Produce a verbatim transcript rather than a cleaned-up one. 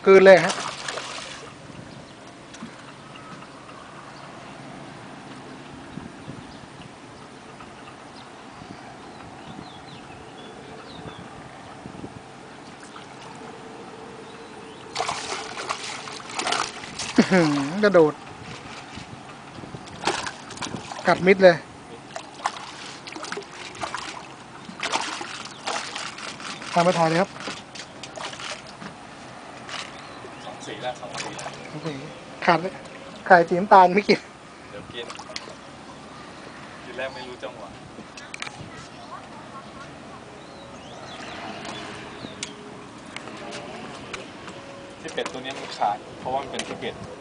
กลืนเลยฮะกระโดดกัดมิดเลยตามไปถ่ายเลยครับสองสีแล้วสองสีแล้วสองสีขาดเลยไข่สีน้ำตาลไม่กินเดี๋ยวกินทีแรกไม่รู้จังหวะที่เป็ดตัวนี้มันขาดเพราะว่ามันเป็นที่เป็ด